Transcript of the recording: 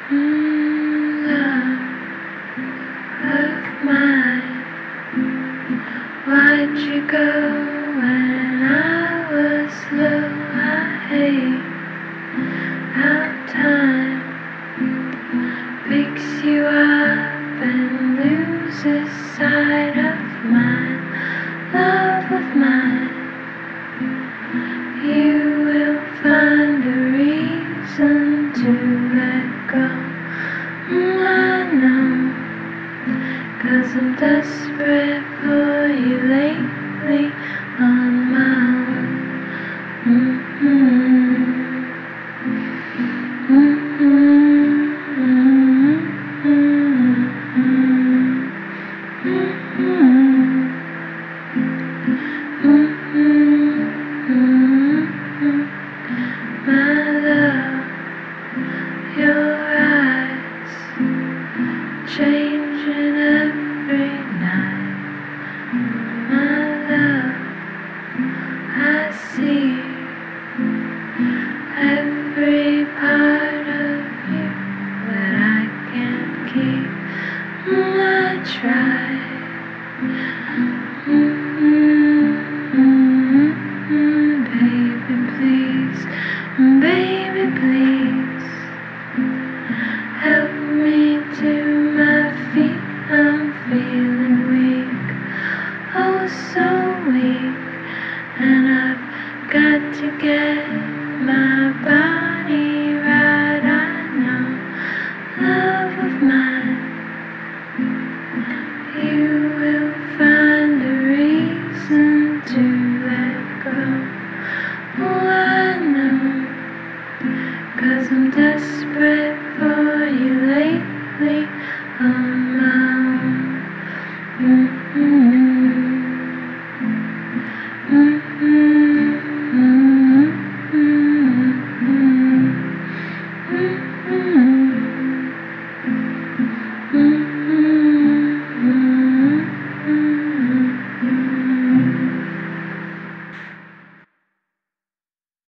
Love of mine, why'd you go when I was low? I hate how time picks you up and loses sight of mine. Love of mine, you will find a reason to let go. I know, 'cause I'm desperate for you lately on my own. My love, your eyes changing every night. My love, I see every part of you that I can't keep. I try